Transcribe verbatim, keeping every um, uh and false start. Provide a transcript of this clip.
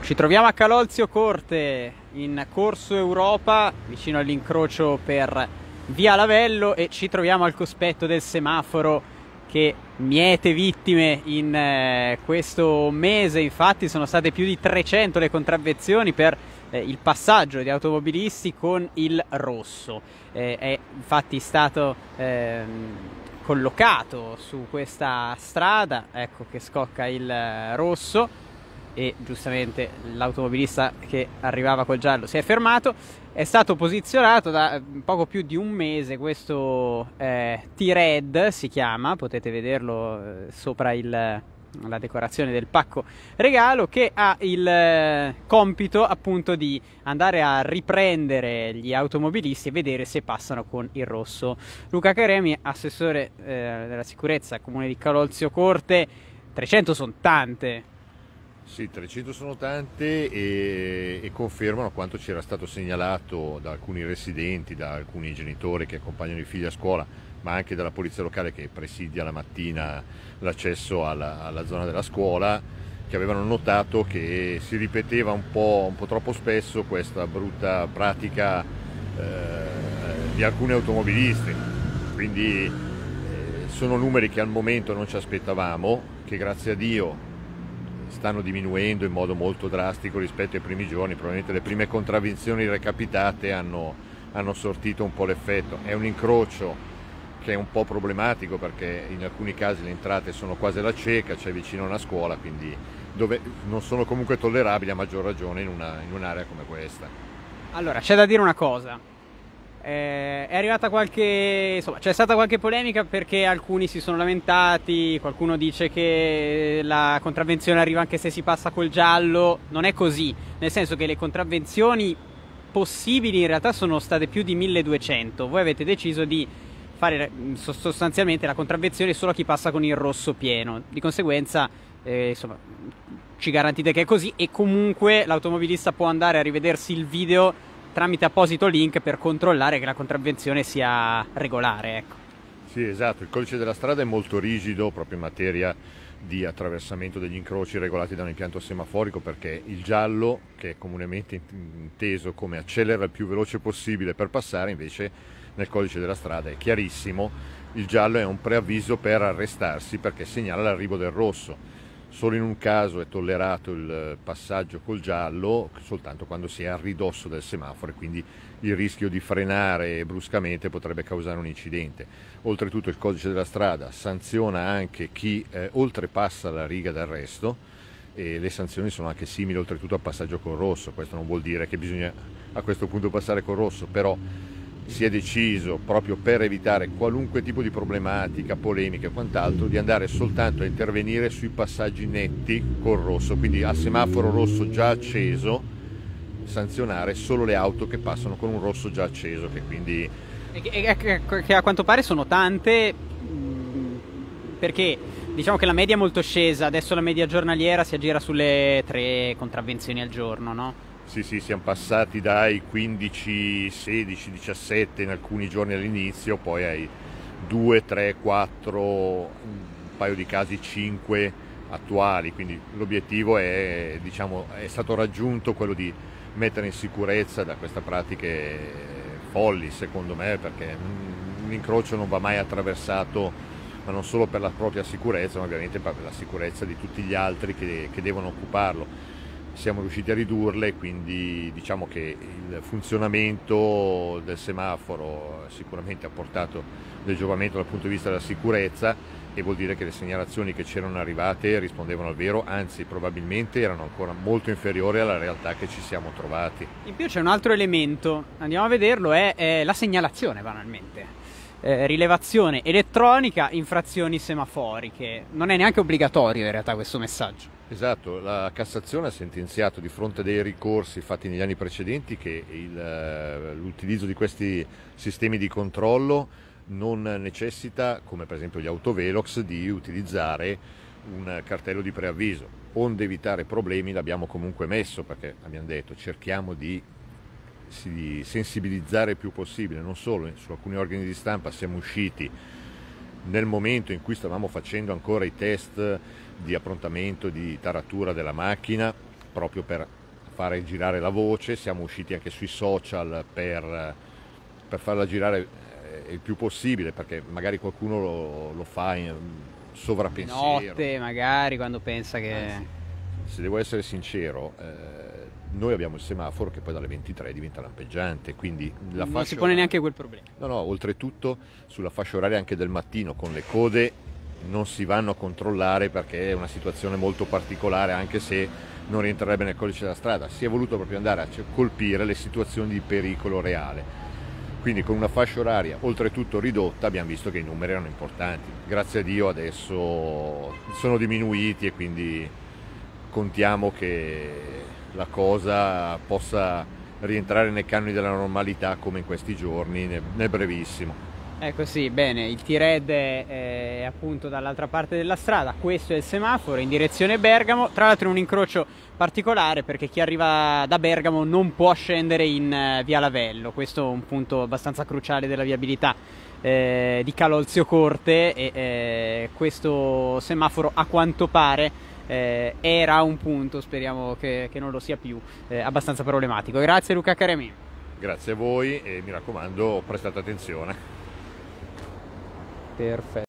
Ci troviamo a Calolzio Corte, in Corso Europa, vicino all'incrocio per Via Lavello, e ci troviamo al cospetto del semaforo che miete vittime in eh, questo mese. Infatti sono state più di trecento le contravvenzioni per eh, il passaggio di automobilisti con il rosso. Eh, è infatti stato ehm, collocato su questa strada, ecco che scocca il eh, rosso, e giustamente l'automobilista che arrivava col giallo si è fermato. È stato posizionato da poco più di un mese questo eh, T-Red, si chiama, potete vederlo eh, sopra il, la decorazione del pacco regalo, che ha il eh, compito appunto di andare a riprendere gli automobilisti e vedere se passano con il rosso. Luca Caremi, assessore eh, della sicurezza Comune di Calolzio Corte. trecento sono tante. Sì, trecento sono tante e, e confermano quanto ci era stato segnalato da alcuni residenti, da alcuni genitori che accompagnano i figli a scuola, ma anche dalla polizia locale che presidia la mattina l'accesso alla, alla zona della scuola, che avevano notato che si ripeteva un po', un po' troppo spesso questa brutta pratica eh, di alcuni automobilisti. Quindi eh, sono numeri che al momento non ci aspettavamo, che grazie a Dio stanno diminuendo in modo molto drastico rispetto ai primi giorni. Probabilmente le prime contravvenzioni recapitate hanno, hanno sortito un po' l'effetto. È un incrocio che è un po' problematico perché in alcuni casi le entrate sono quasi alla cieca, c'è vicino a una scuola, quindi dove non sono comunque tollerabili, a maggior ragione in, una, in un'area come questa. Allora, c'è da dire una cosa. Eh, è arrivata qualche, insomma, c'è stata qualche polemica perché alcuni si sono lamentati, qualcuno dice che la contravvenzione arriva anche se si passa col giallo. Non è così, nel senso che le contravvenzioni possibili in realtà sono state più di milleduecento. Voi avete deciso di fare sostanzialmente la contravvenzione solo a chi passa con il rosso pieno, di conseguenza eh, insomma, ci garantite che è così, e comunque l'automobilista può andare a rivedersi il video tramite apposito link per controllare che la contravvenzione sia regolare, ecco. Sì, esatto, il codice della strada è molto rigido proprio in materia di attraversamento degli incroci regolati da un impianto semaforico, perché il giallo, che è comunemente inteso come accelera il più veloce possibile per passare, invece nel codice della strada è chiarissimo: il giallo è un preavviso per arrestarsi perché segnala l'arrivo del rosso. Solo in un caso è tollerato il passaggio col giallo, soltanto quando si è a ridosso del semaforo, e quindi il rischio di frenare bruscamente potrebbe causare un incidente. Oltretutto il codice della strada sanziona anche chi eh, oltrepassa la riga d'arresto, e le sanzioni sono anche simili oltretutto al passaggio col rosso. Questo non vuol dire che bisogna a questo punto passare col rosso, però si è deciso, proprio per evitare qualunque tipo di problematica, polemica e quant'altro, di andare soltanto a intervenire sui passaggi netti col rosso, quindi a semaforo rosso già acceso sanzionare solo le auto che passano con un rosso già acceso, che quindi E che, e che a quanto pare sono tante, perché diciamo che la media è molto scesa, adesso la media giornaliera si aggira sulle tre contravvenzioni al giorno, no? Sì, sì, siamo passati dai quindici, sedici, diciassette in alcuni giorni all'inizio, poi ai due, tre, quattro, un paio di casi cinque attuali, quindi l'obiettivo è, diciamo, è stato raggiunto, quello di mettere in sicurezza da queste pratiche folli, secondo me, perché un incrocio non va mai attraversato, ma non solo per la propria sicurezza, ma ovviamente per la sicurezza di tutti gli altri che, che devono occuparlo. Siamo riusciti a ridurle, quindi diciamo che il funzionamento del semaforo sicuramente ha portato del giovamento dal punto di vista della sicurezza, e vuol dire che le segnalazioni che c'erano arrivate rispondevano al vero, anzi probabilmente erano ancora molto inferiori alla realtà che ci siamo trovati. In più c'è un altro elemento, andiamo a vederlo, è, è la segnalazione banalmente. Eh, rilevazione elettronica, infrazioni semaforiche. Non è neanche obbligatorio in realtà questo messaggio. Esatto, la Cassazione ha sentenziato di fronte dei ricorsi fatti negli anni precedenti che l'utilizzo di questi sistemi di controllo non necessita, come per esempio gli autovelox, di utilizzare un cartello di preavviso. Onde evitare problemi l'abbiamo comunque messo, perché abbiamo detto cerchiamo di di sensibilizzare il più possibile. Non solo, su alcuni organi di stampa siamo usciti nel momento in cui stavamo facendo ancora i test di approntamento, di taratura della macchina, proprio per fare girare la voce. Siamo usciti anche sui social per, per farla girare il più possibile, perché magari qualcuno lo, lo fa in sovrappensiero. Notte magari, quando pensa che... Anzi, se devo essere sincero, eh, noi abbiamo il semaforo che poi dalle ventitré diventa lampeggiante, quindi la non fascia si pone neanche quel problema. No, no, oltretutto sulla fascia oraria anche del mattino con le code non si vanno a controllare, perché è una situazione molto particolare, anche se non rientrerebbe nel codice della strada. Si è voluto proprio andare a colpire le situazioni di pericolo reale. Quindi con una fascia oraria oltretutto ridotta abbiamo visto che i numeri erano importanti. Grazie a Dio adesso sono diminuiti e quindi contiamo che la cosa possa rientrare nei canoni della normalità come in questi giorni, nel brevissimo. Ecco, sì, bene, il T-Red è, è appunto dall'altra parte della strada, questo è il semaforo in direzione Bergamo, tra l'altro è un incrocio particolare perché chi arriva da Bergamo non può scendere in uh, via Lavello, questo è un punto abbastanza cruciale della viabilità eh, di Calolzio Corte, e eh, questo semaforo a quanto pare eh, era un punto, speriamo che, che non lo sia più, eh, abbastanza problematico. Grazie Luca Caremi. Grazie a voi e mi raccomando, prestate attenzione. Perfetto.